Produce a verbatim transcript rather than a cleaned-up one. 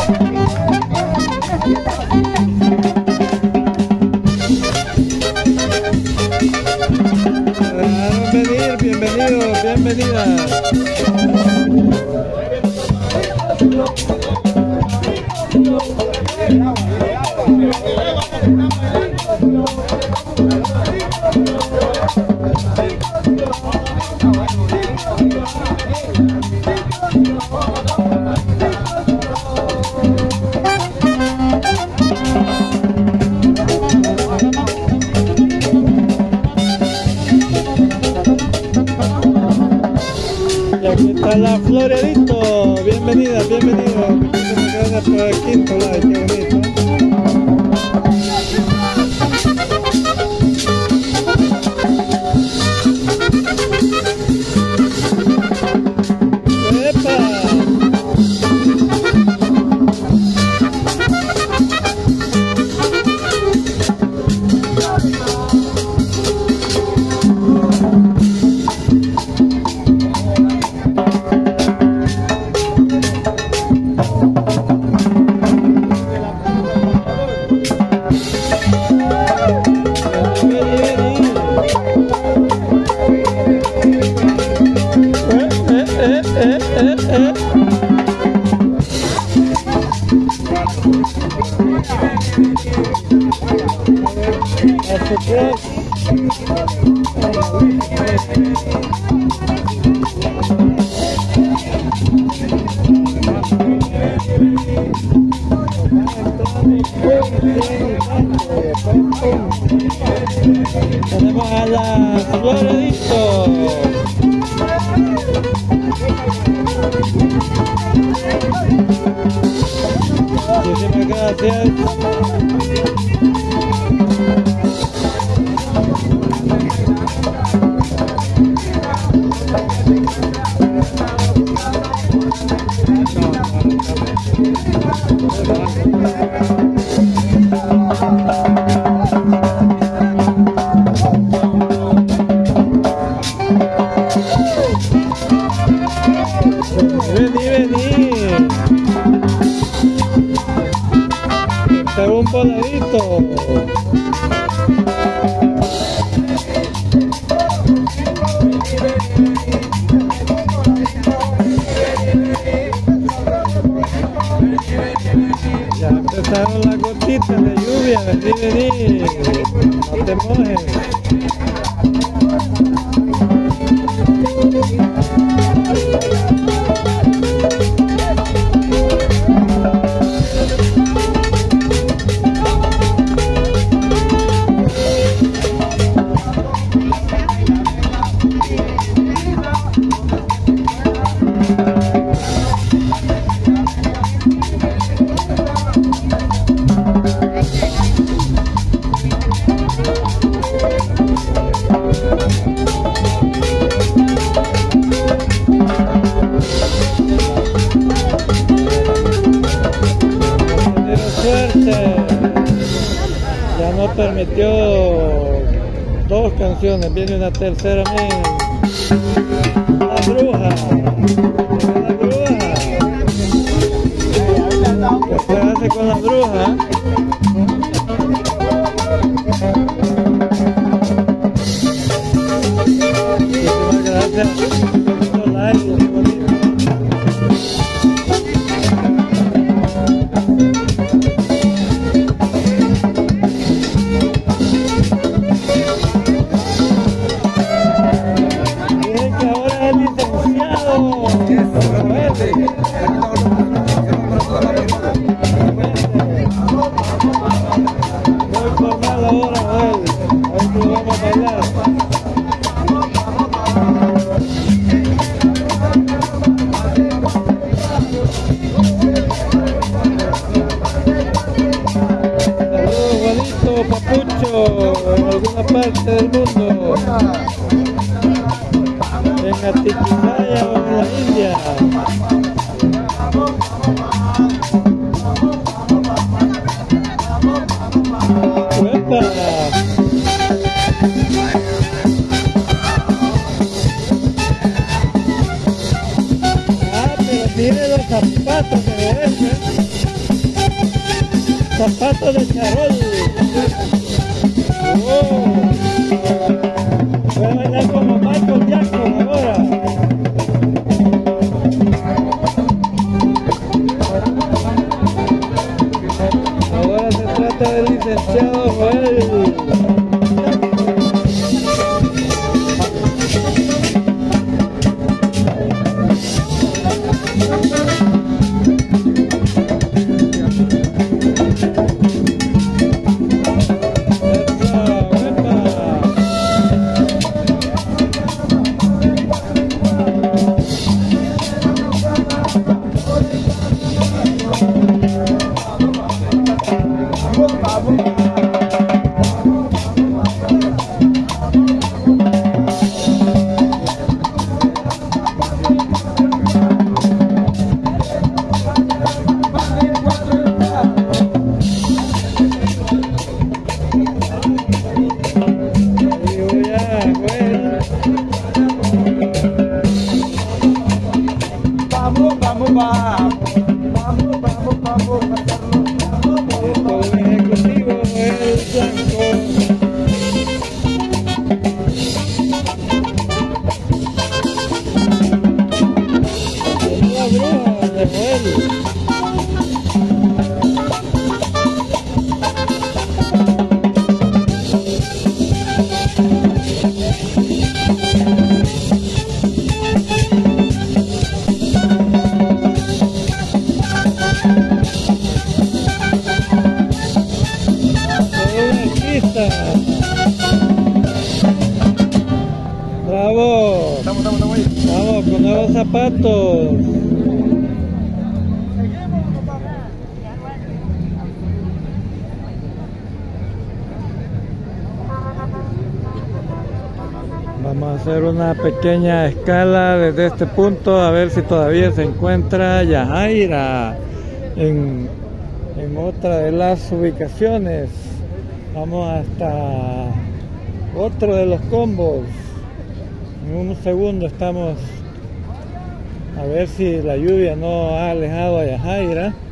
Venir, bienvenidos, bienvenidas. Y aquí está la Floredito, bienvenida, bienvenido. Por aquí, por ahí, qué bonito. Tenemos a la Floredito. Muchísimas gracias. Vení, vení. Está un voladito. Ya empezaron las gotitas de lluvia. Vení, vení. No te mojes. Ya nos permitió dos canciones, viene una tercera, men. La bruja, la bruja. ¿Qué se hace con la bruja? Muchísimas gracias. Papucho en alguna parte del mundo, en Atiquizaya o en la India. ¡Uepa! Ah, pero tiene los zapatos de ese. zapatos de charol. Oh. Voy a bailar como Michael Jackson ahora. Ahora se trata del licenciado Joel. Vamos, vamos, vamos, vamos, vamos, vamos, Esto es un ejecutivo, el blanco. La bruja de Joel. Bravo, estamos, estamos, estamos ahí. vamos con nuevos zapatos. Vamos a hacer una pequeña escala desde este punto a ver si todavía se encuentra Yajaira en, en otra de las ubicaciones. Vamos hasta otro de los combos. En un segundo estamos a ver si la lluvia no ha alejado a Yajaira.